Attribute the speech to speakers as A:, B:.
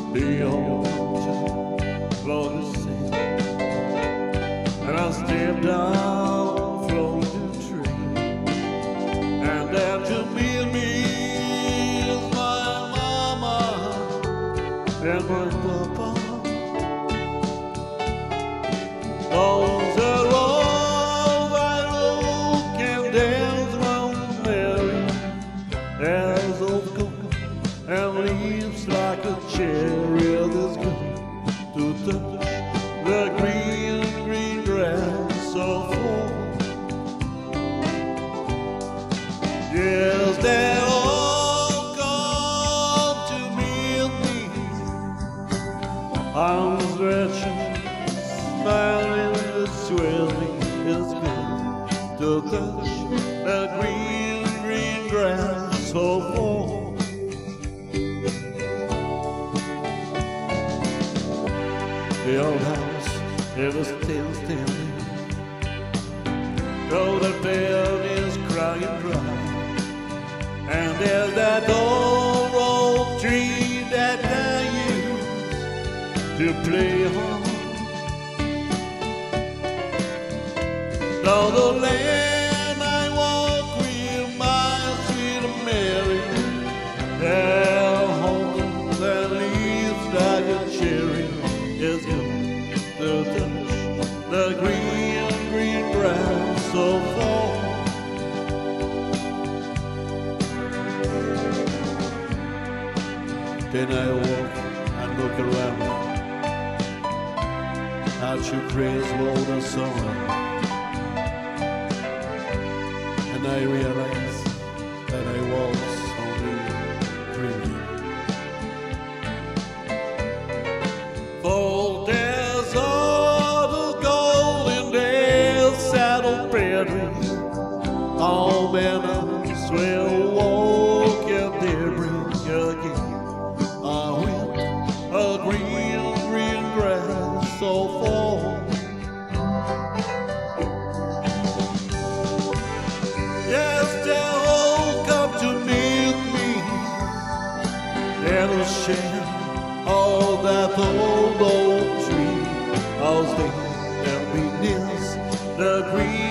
A: Behold, for the sea, and I stepped down from the tree, and there to meet me is my mama and my papa. Those are all I look and dance round Mary, as of gold and leaves like a cherry that's going to touch the green, green grass of fall. Yes, they all come to meet me. I'm stretching, smiling, the swelling is good to touch the green, green grass of fall. The old house, it was still standing, though the bed is crying dry. And there's that old oak tree that I used to play on. Though the land I walk with my sweet Mary, their home that leaves like a cherry is going to touch the green, green grass of fall. Then I walk and look around at your graceful the summer, and I realize that I was only dreaming. For there's all the golden days saddle petals, all men will walk at their brink again. A green, green grass so fall. Yes, they all come to meet me, and share all that old tree, I'll stay beneath the green